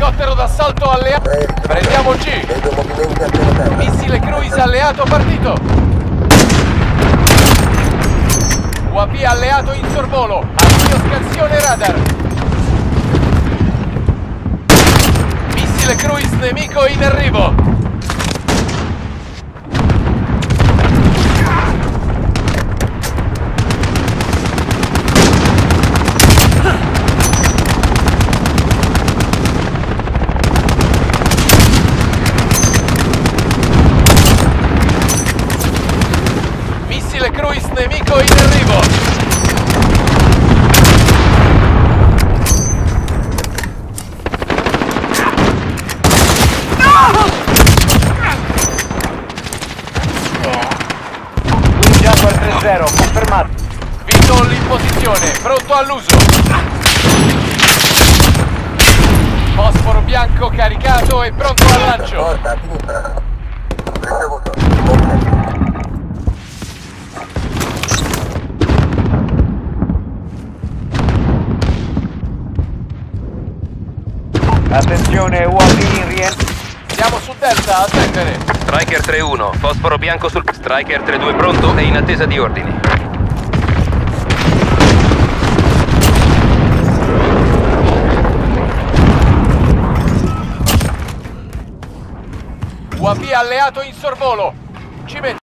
Elicottero d'assalto alleato. Prendiamo G. Missile cruise alleato partito. UAV alleato in sorvolo. Avvio scansione radar. Missile cruise nemico in arrivo. Missile cruise nemico in arrivo. Jumper 3-0, confermato. Vitol in posizione, pronto all'uso. Fosforo bianco caricato e pronto al lancio. Attenzione, UAV in rientro. Siamo su Delta, attendere. Striker 3-1, fosforo bianco sul... Striker 3-2 pronto e in attesa di ordini. UAV alleato in sorvolo. Ci metto.